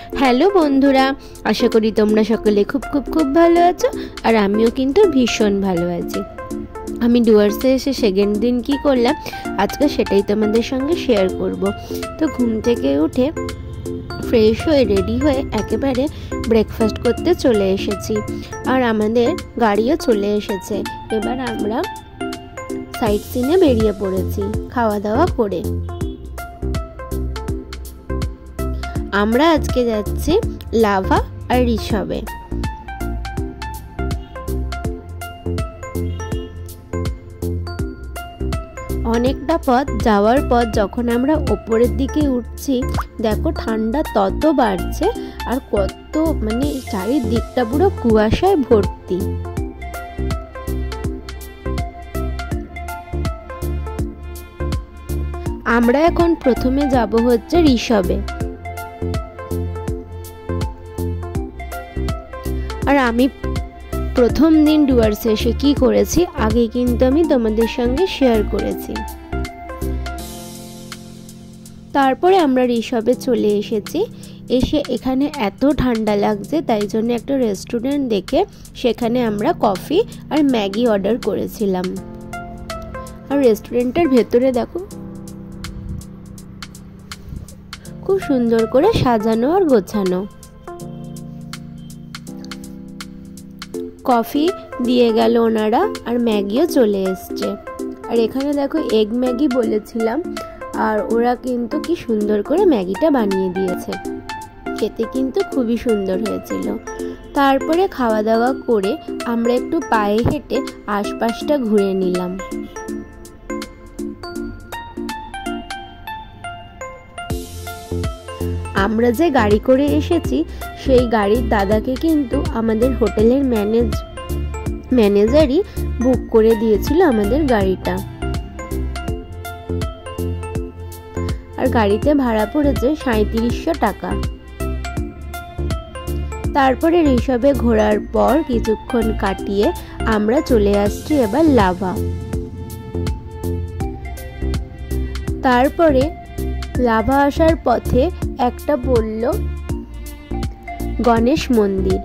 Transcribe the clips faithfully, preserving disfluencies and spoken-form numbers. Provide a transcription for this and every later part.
Hello বন্ধুরা, আশা করি তোমরা সকলে খুব খুব খুব ভালো আছো। আর আমিও কিন্তু ভীষণ ভালো আছি। আমি ডুয়ার্সে এসে সেকেন্ড দিন কি করলাম আজকে সেটাই তোমাদের সঙ্গে শেয়ার করব। তো ঘুম থেকে উঠে ফ্রেশ হয়ে রেডি হয়ে একেবারে ব্রেকফাস্ট করতে চলে এসেছি। আর আমাদের গাড়িও চলে এসেছে। এবার আমরা সাইট সিনে বেরিয়ে পড়েছি খাওয়া দাওয়া করে। আমরা আজকে যাচ্ছি লাভা আর ঋষভে। অনেকটা পথ যাওয়ার পর যখন আমরা ওপরের দিকে উঠছি, দেখো ঠান্ডা তত বাড়ছে আর কত মানে চারিদিকটা পুরো কুয়াশায় ভর্তি। আমরা এখন প্রথমে যাব হচ্ছে ঋষভে। আর আমি প্রথম দিন ডুয়ার্সে এসে কি করেছি আগে কিন্তু আমি তোমাদের সঙ্গে শেয়ার করেছি। তারপরে আমরা ঋষভে চলে এসেছি। এসে এখানে এত ঠান্ডা লাগছে, তাই জন্য একটা রেস্টুরেন্ট দেখে সেখানে আমরা কফি আর ম্যাগি অর্ডার করেছিলাম। আর রেস্টুরেন্টের ভেতরে দেখো খুব সুন্দর করে সাজানো আর গোছানো। কফি দিয়ে গেল ওনারা আর ম্যাগিও চলে এসছে। আর এখানে দেখো এগ ম্যাগি বলেছিলাম, আর ওরা কিন্তু কি সুন্দর করে ম্যাগিটা বানিয়ে দিয়েছে। খেতে কিন্তু খুবই সুন্দর হয়েছিল। তারপরে খাওয়া দাওয়া করে আমরা একটু পায়ে হেঁটে আশপাশটা ঘুরে নিলাম। আমরা যে গাড়ি করে এসেছি সেই গাড়ির দাদাকে কিন্তু আমাদের হোটেলের ম্যানেজ ম্যানেজারই বুক করে দিয়েছিল আমাদের গাড়িটা। আর গাড়িতে ভাড়া পড়েছে সাঁইত্রিশশো টাকা। তারপরে ঋষভে ঘোরার পর কিছুক্ষণ কাটিয়ে আমরা চলে আসছি এবার লাভা। তারপরে লাভা আসার পথে একটা বলল গণেশ মন্দির।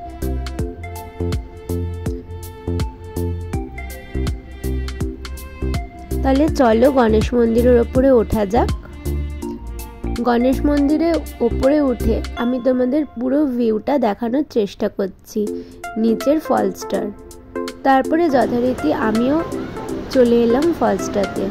তাহলে চলো গণেশ মন্দিরের ওপরে ওঠা যাক। গণেশ মন্দিরের ওপরে উঠে আমি তোমাদের পুরো ভিউটা দেখানোর চেষ্টা করছি, নিচের ফলসটার। তারপরে যথারীতি আমিও চলে এলাম ফলসটাতে।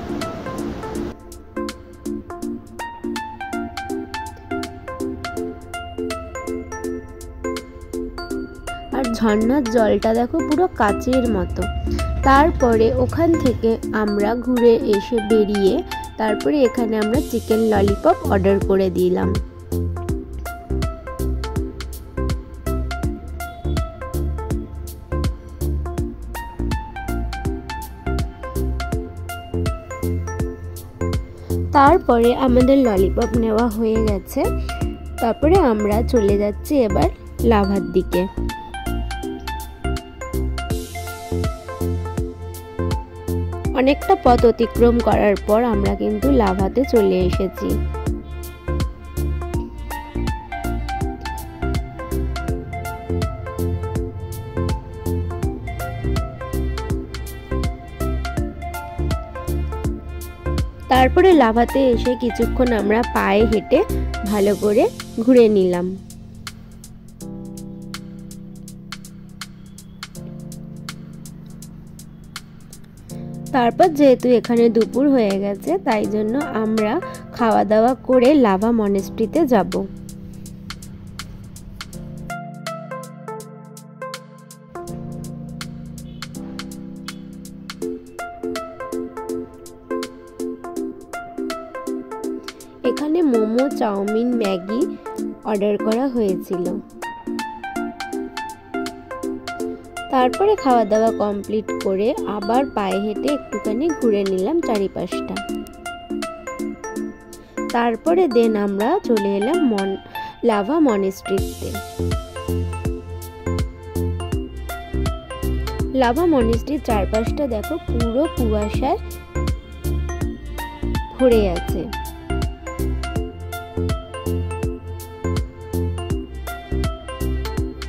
আর ঝর্ণার জলটা দেখো পুরো কাচের মতো। তারপরে ওখান থেকে আমরা ঘুরে এসে বেরিয়ে তারপরে এখানে আমরা চিকেন ললিপপ অর্ডার করে দিলাম। তারপরে আমাদের ললিপপ নেওয়া হয়ে গেছে। তারপরে আমরা চলে যাচ্ছি এবার লাভার দিকে। অনেকটা পথ অতিক্রম করার পর আমরা কিন্তু লাভাতে চলে এসেছি। তারপরে লাভাতে এসে কিছুক্ষণ আমরা পায়ে হেঁটে ভালো করে ঘুরে নিলাম। তারপর যেহেতু এখানে দুপুর হয়ে গেছে, তাই জন্য আমরা খাওয়া দাওয়া করে লাভা মনেস্ট্রিতে যাব। এখানে মোমো, চাউমিন, ম্যাগি অর্ডার করা হয়েছিল। তারপরে খাওয়া দাওয়া কমপ্লিট করে আবার পায়ে হেঁটে একটুখানি ঘুরে নিলাম চারিপাশটা। তারপরে দেন আমরা চলে এলাম মন লাভা মনেস্ট্রিতে। লাভা মনেস্ট্রির চারপাশটা দেখো পুরো কুয়াশায় ভরে আছে।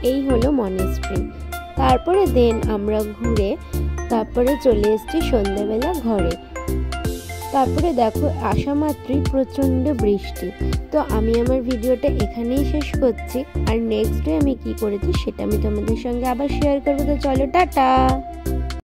এই হলো মনেস্ট্রি। তারপরে দেন আমরা ঘুরে তারপরে চলে এসেছি সন্ধ্যাবেলা ঘরে। তারপরে দেখো আসা মাত্রই প্রচণ্ড বৃষ্টি। তো আমি আমার ভিডিওটা এখানেই শেষ করছি, আর নেক্সট ডে আমি কি করেছি সেটা আমি তোমাদের সঙ্গে আবার শেয়ার করবো। তো চলো টাটা।